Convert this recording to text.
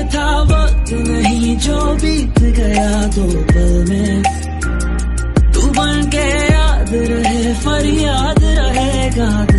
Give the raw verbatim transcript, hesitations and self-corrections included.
था वक्त नहीं जो बीत गया दो पल में, तू बन के याद रहे फरियाद रहेगा।